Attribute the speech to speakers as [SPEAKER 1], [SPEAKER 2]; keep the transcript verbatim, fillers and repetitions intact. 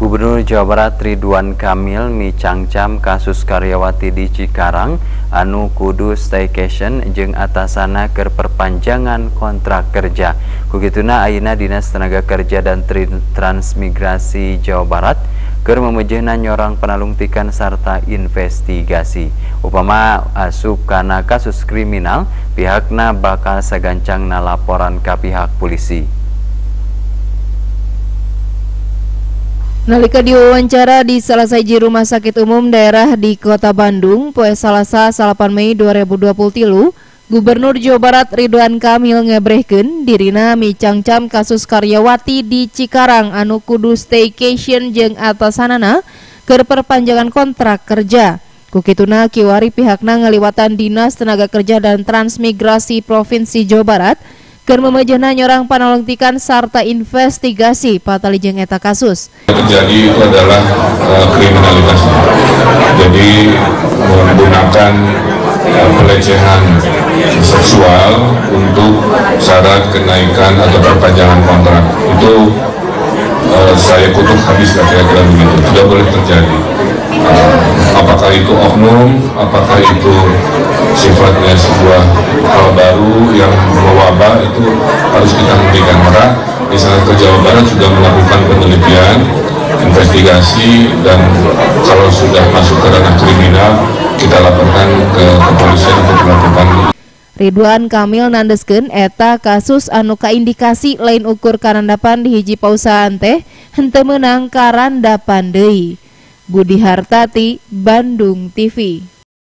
[SPEAKER 1] Gubernur Jawa Barat Ridwan Kamil micangcam kasus karyawati di Cikarang anu kudu staycation jeung atasana keur perpanjangan kontrak kerja. Kugituna ayeuna Dinas Tenaga Kerja dan Transmigrasi Jawa Barat keur memejehna nyorang panalungtikan sarta investigasi. Upama asup kana kasus kriminal, pihakna bakal sagancangna laporan ka pihak polisi.
[SPEAKER 2] Nalika diwawancara di salah siji rumah sakit umum daerah di Kota Bandung, poe Salasa salapan Mei dua ribu dua puluh tilu, Gubernur Jawa Barat Ridwan Kamil ngebrehkeun dirina micangcam kasus karyawati di Cikarang anu kudu staycation jeung atasanana keur perpanjangan kontrak kerja. Kukituna kiwari pihakna ngaliwatan Dinas Tenaga Kerja dan Transmigrasi Provinsi Jawa Barat keur memejehna nyorang panalungtikan sarta investigasi patali jeung eta kasus.
[SPEAKER 3] Terjadi itu adalah uh, kriminalitas. Jadi menggunakan uh, pelecehan seksual untuk syarat kenaikan atau perpanjangan kontrak. Itu uh, saya kutuk habis kira-kira begitu. Tidak boleh terjadi. Uh, apakah itu oknum, apakah itu sifatnya sebuah hal baru yang mewabah, itu harus kita hentikan. Maka Dinas Kerja Jawa Barat sudah melakukan penelitian, investigasi, dan kalau sudah masuk ke ranah kriminal kita laporkan ke kepolisian untuk melakukan.
[SPEAKER 2] Ridwan Kamil nandeskeun eta kasus anu kaindikasi lain ukur karandapan di hiji pausahaan teh henteu meunang karandapan deui. Budi Hartati, Bandung T V.